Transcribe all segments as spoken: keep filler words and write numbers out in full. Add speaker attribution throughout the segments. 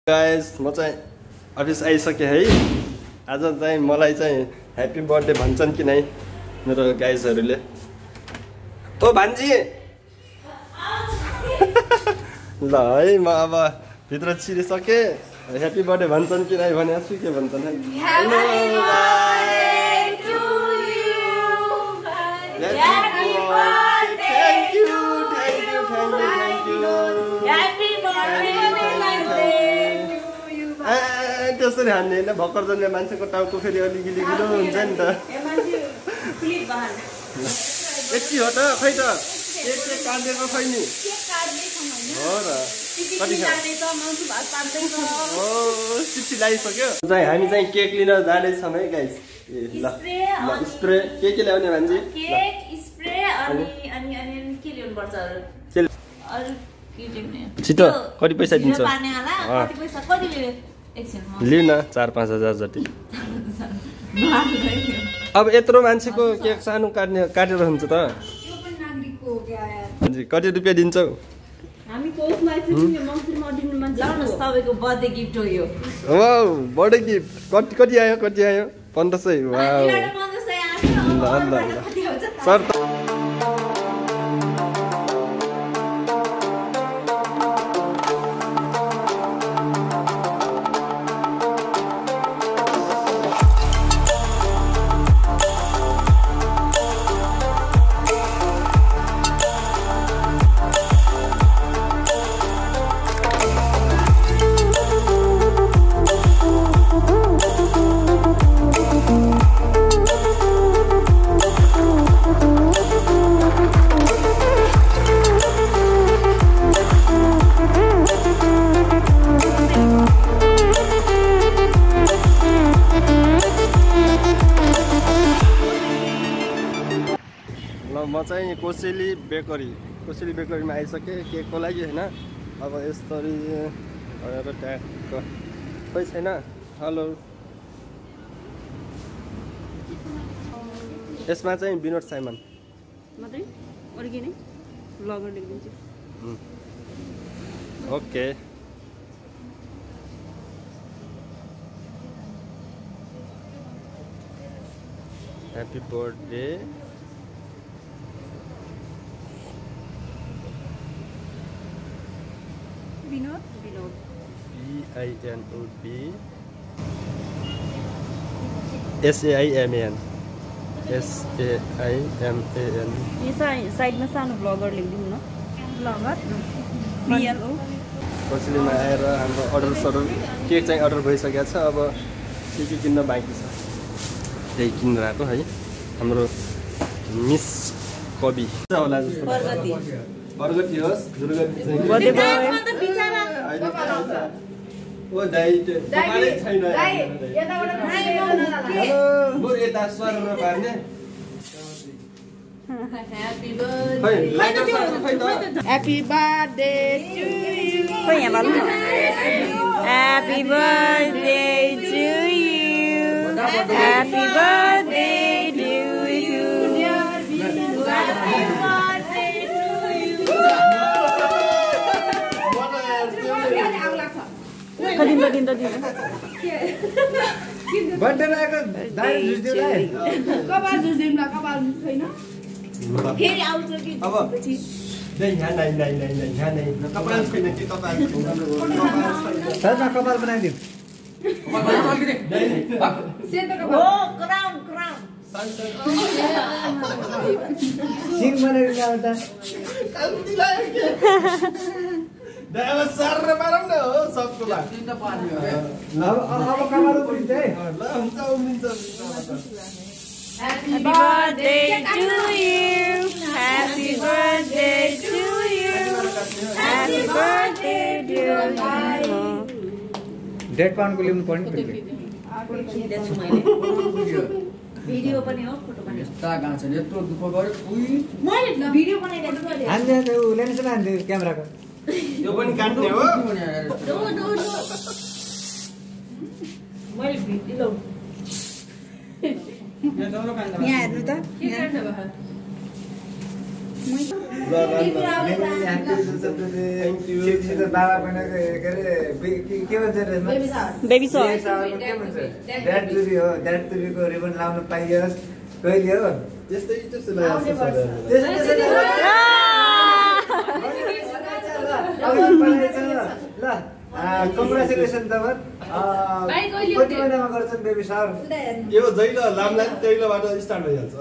Speaker 1: Guys म चाहिँ office आइसके है आज चाहिँ मलाई चाहिँ ह्यापी बर्थडे भन्छन् कि नै मेरो गाइजहरुले ओ भान्जी ल है म अब भित्र छिरिसके ह्यापी बर्थडे भन्छन् कि नै भने छु के भन्छन् है happy birthday thank you thank you thank you thank you happy birthday त्यसरी हान्ने हैन भक्कर जन्ने मान्छेको टाउको फेरि अलि गिलिगिलो हुन्छ नि त यति हो त खै त केक केक काटेको खै नि हो र कति खाने त मान्छे भात पार्दै छ हो चिठी लाइसक्यो चाहिँ हामी चाहिँ केक लिन जाँदै छौं है गाइस ल ल स्प्रे के के ल्याउने भान्जी
Speaker 2: केक स्प्रे अनि अनि अनि के ल्याउनु पर्छ अरु अरु के ल्याउने
Speaker 1: छिटो कति पैसा दिन्छ
Speaker 2: पार्ने होला कति पैसा कति
Speaker 1: लिउ न चार पाँच हजार जति अब यत्रो मान्छेको केक सानो काट्ने काटेर हुन्छ त
Speaker 2: यो पनि नागरिकको हो के आया
Speaker 1: हजुर कति रुपैयाँ दिन्छौ
Speaker 2: हामी कोसमा चाहिँ मङ्सिरमा दिनु मन लाउनु तपाईको बर्थडे गिफ्ट हो यो
Speaker 1: वाउ बर्थडे गिफ्ट कति कति आयो कति आयो पन्ध्र सय वाउ
Speaker 2: पन्ध्र सय आयो
Speaker 1: ल ल सर म चाहिँ कोसेली बेकरी कोसेली बेकरीमा आइसके केकको लागि हैन अब यसरी भनेर ट्याग खै छैन हेलो यसमा चाहिँ बिनोदसाइमन
Speaker 2: मात्रै अरु के नै ब्लगर लेख्दिन्छु
Speaker 1: okay happy birthday
Speaker 2: Binod, Binod.
Speaker 1: B I N O D S A I M A N S A I M A N
Speaker 2: यो साइडमा सानो ब्लगर लेख्दिनु न ब्लगर B L O
Speaker 1: कसैले आएर हाम्रो अर्डर सरर केक चाहिँ अर्डर भइसकेको छ अब के के किन्न बाँकी छ त्यही किन्न आएको है हाम्रो मिस कवि होला जस्तो
Speaker 2: प्रगति
Speaker 1: प्रगति होस् दुर्गति
Speaker 2: बर्थडे बोय त बिचारा
Speaker 1: ओ दाइ तपाईले छैन दाइ
Speaker 2: यताबाट दाइ
Speaker 1: हेलो म यता स्वरमा पार्ने
Speaker 2: happy birthday happy birthday to you खै यहाँ भन्नु happy birthday to you happy birthday to you कदिन कदिन कदिन
Speaker 3: बर्थडे लागेको दाइ जुस दिउला
Speaker 2: कपाल जुस दिउला कपाल छैन फेरि आउँछ कि
Speaker 1: अब नै यहाँ नै नै नै नै यहाँ नै कपाल छैन कि कपाल
Speaker 3: सरमा कपाल बनाइदिउ
Speaker 1: कपाल अलिकति नै नै
Speaker 2: सेतो कपाल हो क्राउन क्राउन
Speaker 3: सिङ बनाइदिनु एउटा
Speaker 1: कम्ती लाग्यो दाइमा सर मारौँ न हो सबको भाग
Speaker 3: अब अब कपाल उठ्छ है
Speaker 1: ल हुन्छ उम्रिन्छ
Speaker 2: Happy birthday to you. Happy birthday to you. Happy birthday dear you.
Speaker 3: डेट पाउन्डको ल्याउनु पर्ने फेरि
Speaker 2: भिडियो पनि हो फोटो पनि
Speaker 3: यस्ता गाउँ छ यत्रो दुःख गर्यो उइ
Speaker 2: मैले भिडियो बनाइदिएको छु
Speaker 3: हान्दै हान्दै उ लेन्स हान्दै क्यामेराको
Speaker 1: यो पनि काट्ने हो
Speaker 2: दो दो दो मैले भिडियो यहाँ हेर्नु त
Speaker 3: बाबा पनि के अरे के भन्छ
Speaker 4: बेबी सर
Speaker 3: के भन्छ ड्याड टुबी हो ड्याड टुबीको रिबन लाउन पाइयोस् कहिले हो
Speaker 1: त्यस्तै त्यस्तै लाग्छ
Speaker 3: ल कङ्ग्रेचुलेसन तपाईँ कति महिनामा गर्छन् बेबी सर
Speaker 1: यो जैल लामलाई तैलबाट स्टार्ट भइहाल्छ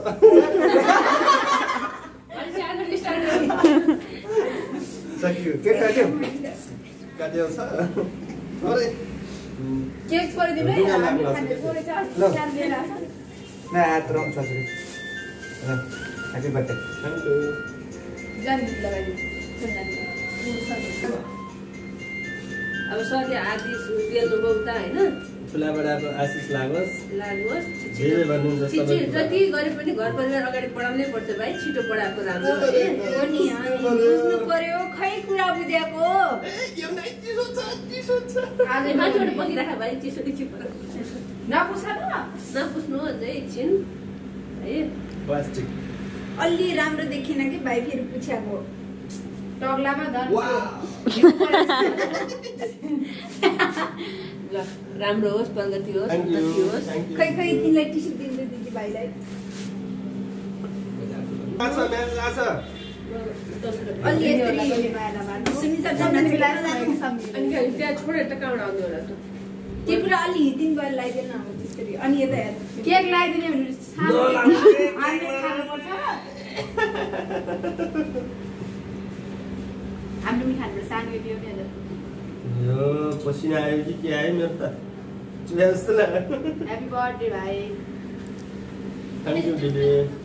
Speaker 3: सकियो के काट्यो
Speaker 1: काट्यो छ अरे
Speaker 2: केक गरिदिनु है हामी खाने थोरै छ चार दिएर आछ
Speaker 3: न हात रङ छ ल ह्यापी बर्थडे
Speaker 1: थ्याङ्क यू
Speaker 2: जान दिनु लगाइदिनु अब सधैँ आदि सुतेल उता हैन
Speaker 1: ठुलाबडाको आशिष लागोस्
Speaker 2: लागोस्
Speaker 1: जे भन्नुहुन्छ
Speaker 2: सबै जति गरे पनि घर परिवार अगाडि बढाउनै पर्छ भाइ छिटो पढाएको राम्रो हो नि बुझ्नु पर्यो खै कुरा बुझ्याको
Speaker 1: यो नै चिसो छ चिसो छ
Speaker 2: आज माथिबाट बगिराख भाइ चिसो के पर्यो नपुछ्नु नपुछ्नु अझै एकछिन है
Speaker 1: प्लास्टिक
Speaker 2: अलि राम्रो देखिन कि भाइ फेरि पुछ्याको टग्लामा धन ल राम्रो होस् प्रगति होस् उन्नति होस् खै खै तिमीलाई टिस्यु दिँदै दिदी भाइलाई
Speaker 1: आछा म्याच आछा
Speaker 2: अलि यसरी सुनिता जम्न मिलाएर अनि त्यहाँ छोडेर त कहाँबाट आउँदै होला त त्यो कुरा अलि हिटिङ गरेर लगाइदिएन अब त्यसरी अनि यता हेर केक लगाइदिने भने हामीले खानुपर्छ हाम्रो पनि खानुपर्छ सानो दियो नि
Speaker 1: यो पसिना आयो कि के आयो मेरो त चुया जस्तो लाग्यो
Speaker 2: ह्यापी बर्थडे भाइ
Speaker 1: थ्याङ्क यू दिदी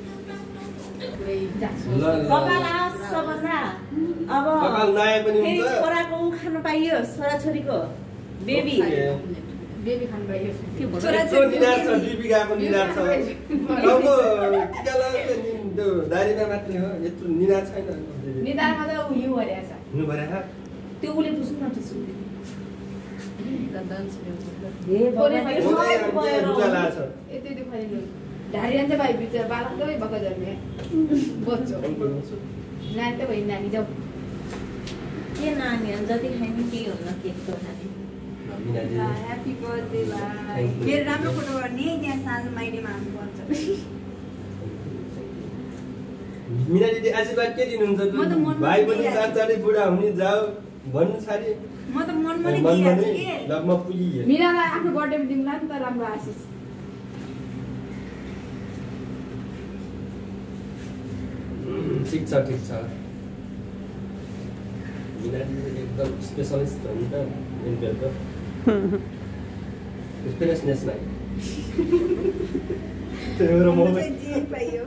Speaker 4: कपाल आस सबभन्दा अब
Speaker 1: कपाल नआए पनि हुन्छ
Speaker 4: छोराको खान पाइयो छोराछोरीको बेबी
Speaker 2: बेबी खान पाइयो के
Speaker 1: भन्छ छोराछोरी निनार छ दीपिकाको निनार छ टाउको टिका लगाएको त्यो दारीमा मात्रै हो यत्रो निनार छैन
Speaker 2: निनारमा त उयो भरेको छ
Speaker 1: हुनु भरेको
Speaker 4: त्यो उले बुझ्नु न त्यसो
Speaker 2: ढारिया चाहिँ भाइ बिचरा बालकै भएको जन्मे बच्चो नानी त भयो नानी जाऊ
Speaker 4: के नानीहरू जति खाइने केही हुन्न केक त खाने
Speaker 2: ह्यापी बर्थडे भाइ मेरो राम्रो फोटो गर्ने त्यहाँ सानो माइलीमा आउनुपर्छ
Speaker 1: मिना दिदी आशीर्वाद के दिनुहुन्छ भाइ पनि चारचारै बुढा हुने जाऊ भन्नु सारी
Speaker 2: म त मनमा नै दिइराछु के
Speaker 1: ल म पुगिए
Speaker 2: मिनालाई आफ्नो बर्थडेमा दिउँला नि त राम्रो आशिष
Speaker 1: ठिक छ ठिक छ मिना दिदी एकदम स्पेशलिस्ट हो नि त इन्टरको स्पेशलिस्टनेसमा त्यो म
Speaker 2: जे पाइयो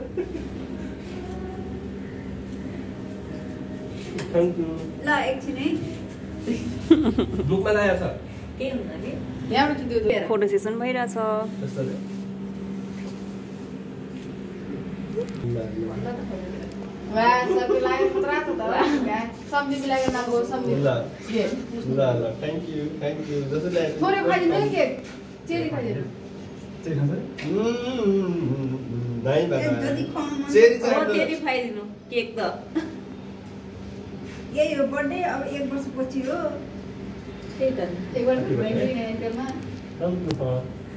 Speaker 1: थ्याङ्क यू
Speaker 2: ल एकछिन है
Speaker 1: बुकमा लायो छ
Speaker 4: के हुन्न नि
Speaker 2: यहाँबाट त्यो
Speaker 4: फोटो सेसन भइरहेछ
Speaker 2: वा सबै लाग्यो खतरा छ त सब्जी मिलाएर नगो सब्जी
Speaker 1: ल ल ल थ्याङ्क यू थ्याङ्क यू जस्तो ल्यायो
Speaker 2: थोरै खाइदिनु है केक चेरी खाइदिनु
Speaker 1: चेरी खान्छ नाइ बाबा
Speaker 2: जति खाउँ
Speaker 1: चेरी
Speaker 4: हो
Speaker 1: चाहिँ
Speaker 4: तेरी खुवाइदिनु केक त
Speaker 2: यही हो बर्थडे अब एक वर्षपछि हो
Speaker 4: त्यही त
Speaker 2: एक वर्ष भयो इन्टरमा
Speaker 1: राम्रो छ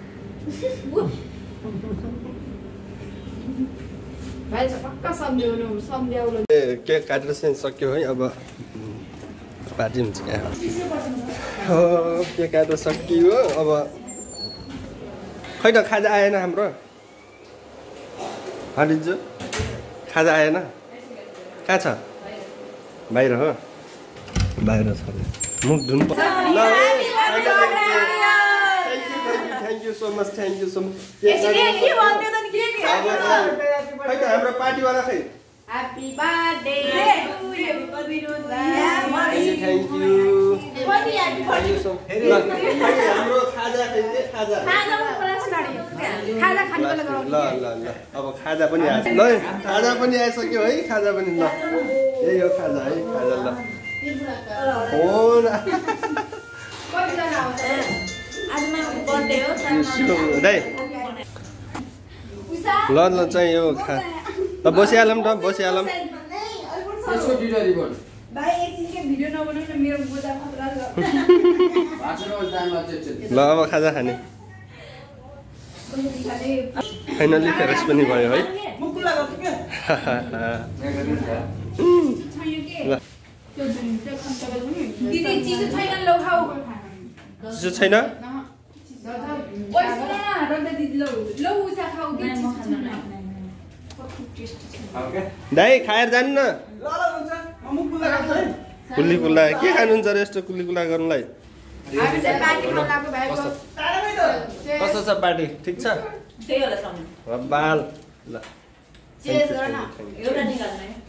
Speaker 2: भाइ पक्का सम्झाउनु सम्झाउनु
Speaker 1: केक काटेर चाहिँ सक्यो है अब पार्टी हुन्छ क्या हो केक काटेर सकियो अब खै त खाजा आएन हाम्रो हरिजु खाजा आएन कहाँ छ बाहिर हो बाहिर छ मुख धुनु thank you so much thank you so much खै त हाम्रो पार्टीवाला खै
Speaker 2: ह्यापी बर्थडे
Speaker 1: थ्याङ्क यू हाम्रो खाजा खै खाजा
Speaker 2: खाजा खानु बेला
Speaker 1: ल ल ल अब खाजा पनि आएछ ल खाजा पनि आइसक्यो है खाजा पनि ल यही हो खाजा है खाजा ल हो ल
Speaker 4: आज मेरो बर्थडे हो
Speaker 1: दाइ ल ल चाहिँ यो खा ल बसिहालौँ त बसिहालौँ
Speaker 5: यसको दुईटा रिबन
Speaker 2: भाइ एकछिनकै भिडियो नबनाउनु न मेरो बोजा खतरा छ
Speaker 5: भाषण टाइममा चाहिँ
Speaker 1: ल अब खाजा खाने फाइनली फेरस पनि भयो है
Speaker 2: दिदी चिसो छैन लौ खाऊ
Speaker 1: चिसो छैन
Speaker 2: ओइ सुन न रन्दा दिदी लौ लौ उसा खाऊ के चिसो छैन
Speaker 1: दाइ खाएर जानु न कुल्ली कुल्ला के खानुहुन्छ र यस्तो कुल्ली कुल्ला गर्नुलाई कस्तो छ पार्टी ठिक छ
Speaker 4: त्यही होला सम्म
Speaker 1: बाल ल
Speaker 4: चेस गर्न एउटा निकाल्नु